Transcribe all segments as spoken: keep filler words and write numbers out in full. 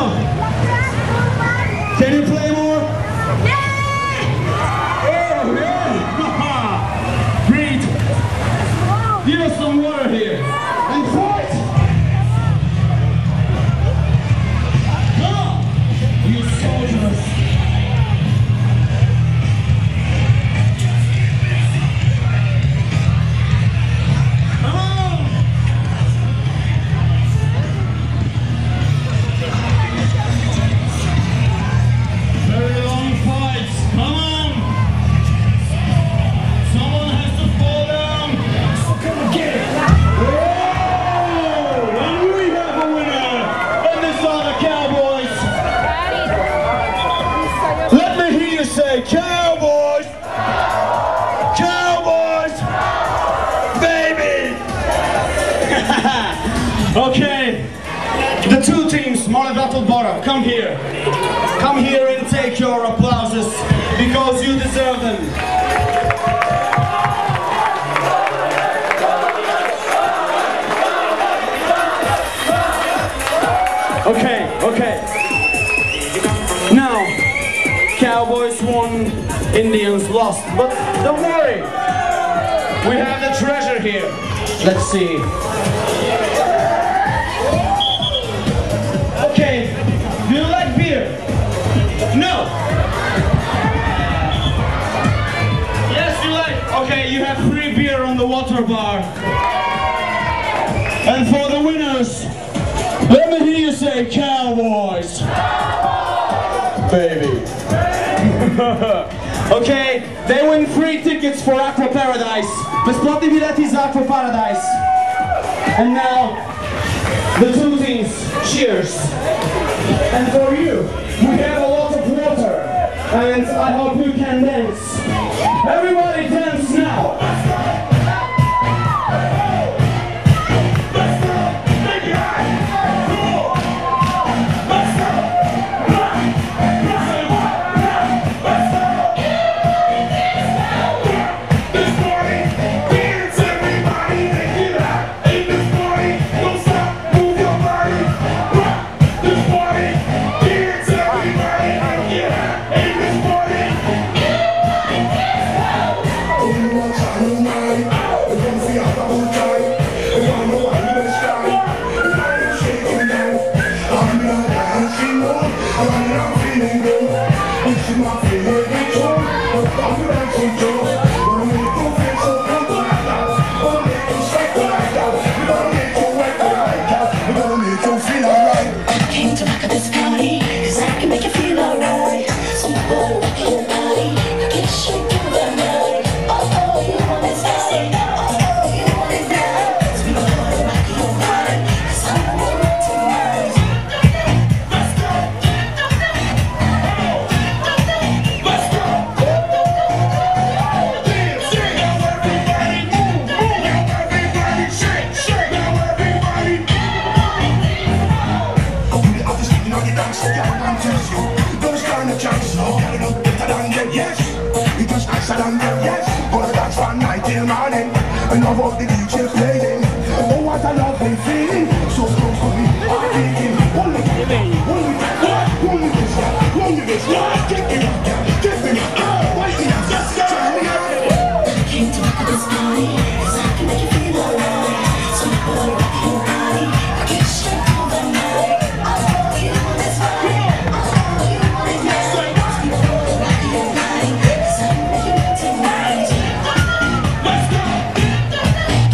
on. Can you play more? Yeah! Oh, yeah! Great! Give us some water here. And fight! Come on! You soldiers! Come on! Very long fights. Come on! Someone has to fall down. So come and get it. Oh! And we have a winner. And this are the Cowboys. Let me hear you say Cowboys. Cowboys. Baby. Okay. The two teams, Molevat and Bora, come here. Come here and take your applauses because you deserve them. Okay, okay. Now, Cowboys won, Indians lost, but don't worry. We have the treasure here. Let's see. Okay, do you like beer? No. Yes, you like. Okay, you have free beer on the water bar. And for the winners, let me hear you say Cowboys. Baby. Okay, they win free tickets for Aqua Paradise. Bezplatni bileti za Aqua Paradise. And now, the two teams, cheers. And for you, we have a lot of water. And I hope you can dance. Everybody dance now. And I love the D J playing. Oh, what a lovely feeling. So close to me, I'm thinking. Only this, only this, only this, only this. Get me up, get me up. Wait me up, let's go. Came to rock this party, cause I can make you feel alright. So boy, rock your body, I get straight all the night. I know you want this body, I know you want it now. So boy, rock your body, cause I can make you feel tonight. Let's go.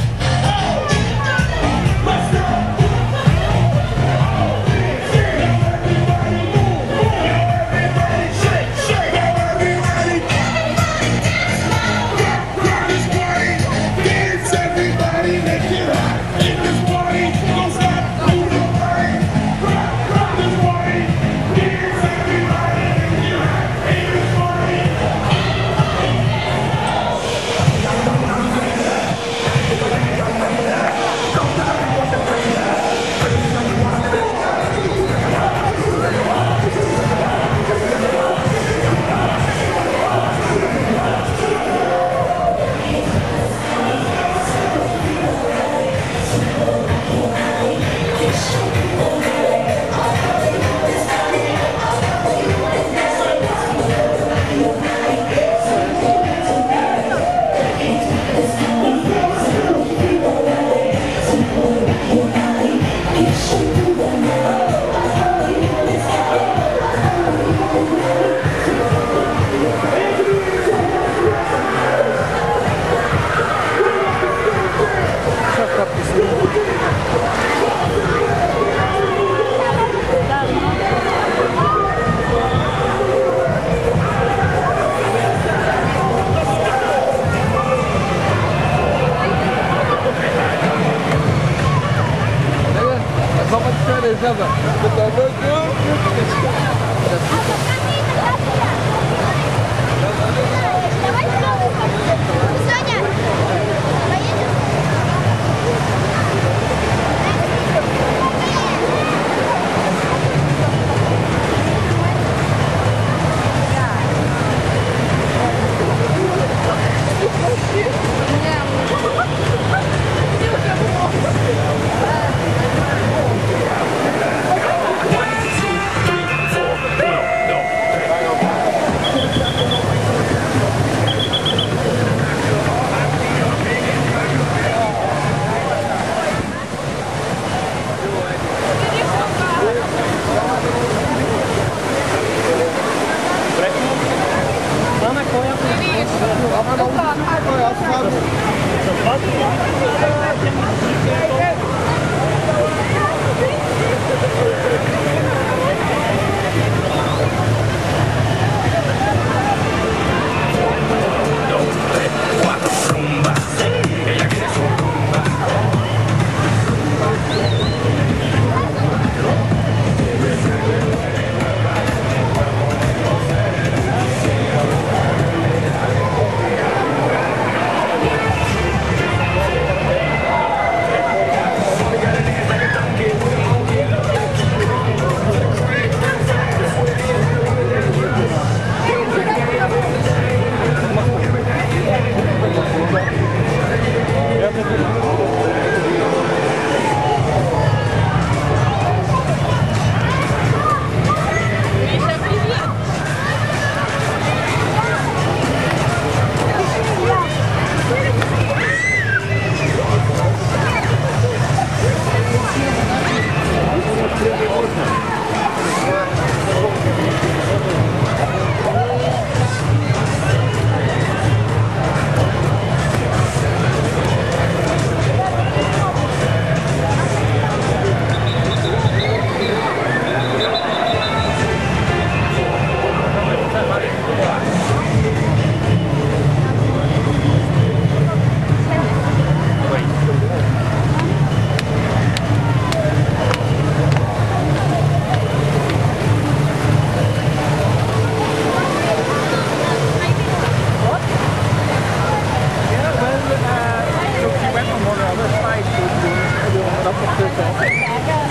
back up.